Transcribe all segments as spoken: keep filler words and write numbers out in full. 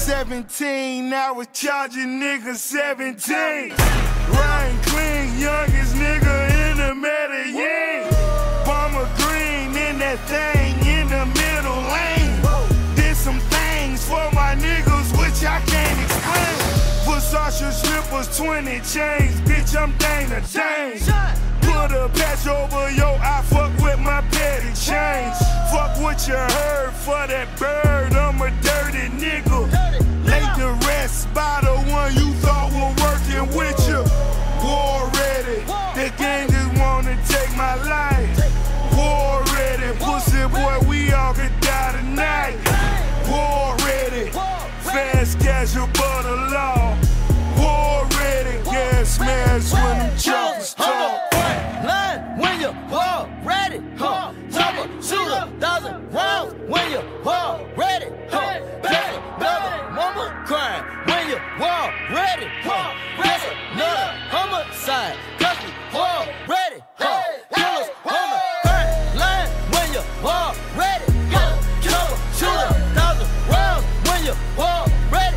seventeen, now it's charging niggas seventeen. Ryan clean, youngest nigga in the Medellin. Bomber green in that thing in the middle lane. Did some things for my niggas which I can't explain. Versace slippers, twenty chains, bitch I'm Dana Dane. Put a patch over your eye, fuck with my petty chains. Fuck what you heard for that bird, I'm a dirty nigga. Lay the rest by the one you thought were working with you. War ready, the gang just wanna take my life. War ready, pussy boy, we all could die tonight. War ready, fast casual but a law. War ready, gas smash when them choppers talk. Line when you war ready, huh? Chopper, shoot a thousand rounds when you war ready, huh? That's another mama crying when you war ready, huh? That's another homicide, cause we war ready, huh? Killers on the front line when you war ready, huh? Chopper, shoot a thousand rounds when you war ready.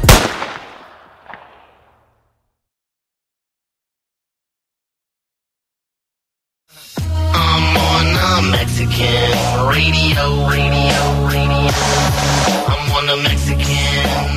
I'm on a Mexican radio, radio, radio. I'm on a Mexican